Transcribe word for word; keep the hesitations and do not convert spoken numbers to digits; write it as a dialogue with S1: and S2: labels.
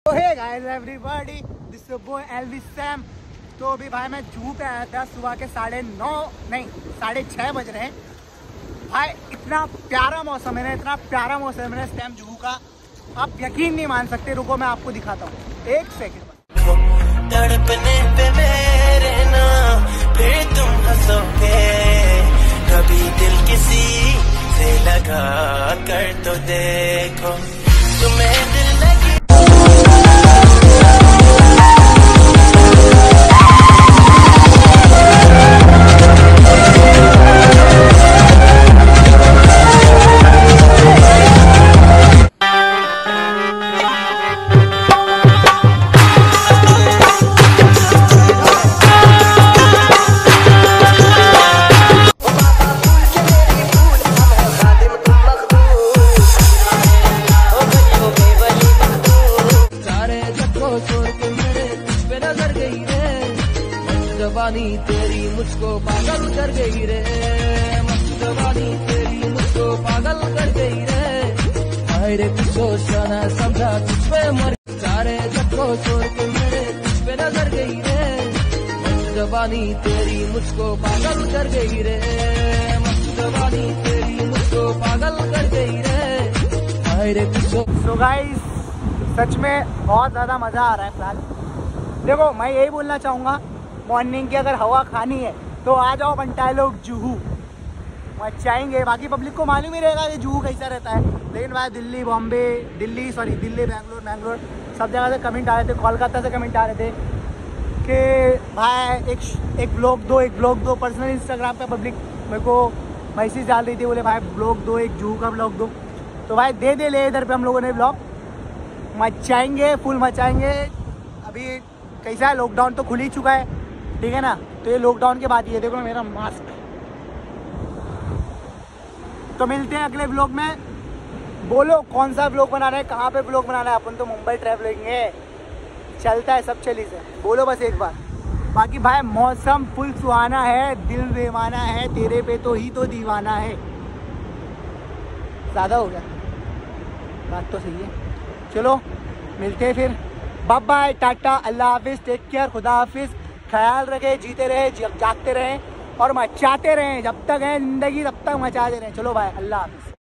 S1: Hey guys everybody, this is boy Elvis Sam. तो अभी भाई मैं जू पे आया था सुबह के साढ़े नौ नहीं साढ़े छः बज रहे हैं। भाई इतना प्यारा मौसम है ना, इतना प्यारा मौसम है इस टाइम जू का, आप यकीन नहीं मान सकते। रुको मैं आपको दिखाता हूँ, एक सेकंड।
S2: तड़पने पे मेरे ना फिर तुम हंसोगे, कभी दिल किसी से लगा कर तो देखो, तुम्हें दिल लगी।
S3: जवानी तेरी मुझको पागल कर गई रे, मस्त जवानी तेरी मुझको पागल कर गई रे। हाय रे कुछ सोचा न समझा तुझ पे मर, सारे जगह छोड़ के मेरे तुझ पे नजर गई रे। मस्त जवानी तेरी मुझको पागल कर गई रे, मस्त जवानी तेरी मुझको पागल कर गई रे। हाय रे कुछ।
S1: सो गाइस सच में बहुत ज़्यादा मज़ा आ रहा है फिलहाल। देखो मैं यही बोलना चाहूँगा, मॉर्निंग की अगर हवा खानी है तो आ जाओ बंटाए लोग जुहू, मचाएंगे। बाकी पब्लिक को मालूम ही रहेगा कि जुहू कैसा रहता है, लेकिन भाई दिल्ली बॉम्बे दिल्ली सॉरी दिल्ली बैंगलोर बैंगलोर सब जगह से कमेंट आ रहे थे, कोलकाता से कमेंट आ रहे थे कि भाई एक एक ब्लॉग दो एक ब्लॉग दो। पर्सनल इंस्टाग्राम पे पब्लिक मेरे को मैसेज डाल रही थी, बोले भाई ब्लॉग दो, एक जुहू का ब्लॉग दो। तो भाई दे दे ले इधर पे हम लोगों ने ब्लॉग मचाएंगे, फुल मचाएंगे। अभी कैसा है, लॉकडाउन तो खुल ही चुका है, ठीक है ना। तो ये लॉकडाउन के बाद ये देखो ना मेरा मास्क। तो मिलते हैं अगले ब्लॉग में। बोलो कौन सा ब्लॉग बनाना है, कहाँ पे ब्लॉग बनाना है। अपन तो मुंबई ट्रैवलिंग है, चलता है सब चली से। बोलो बस एक बार। बाकी भाई मौसम फुल सुहाना है, दिल बेमाना है, तेरे पे तो ही तो दीवाना है। ज़्यादा हो गया, बात तो सही है। चलो मिलते हैं फिर, बाय बाय, टाटा, अल्लाह हाफिज़, टेक केयर, खुदा हाफिज़। ख्याल रखे, जीते रहे, जागते रहें और मचाते रहें। जब तक है जिंदगी तब तक मचाते रहें। चलो भाई, अल्लाह हाफिज़।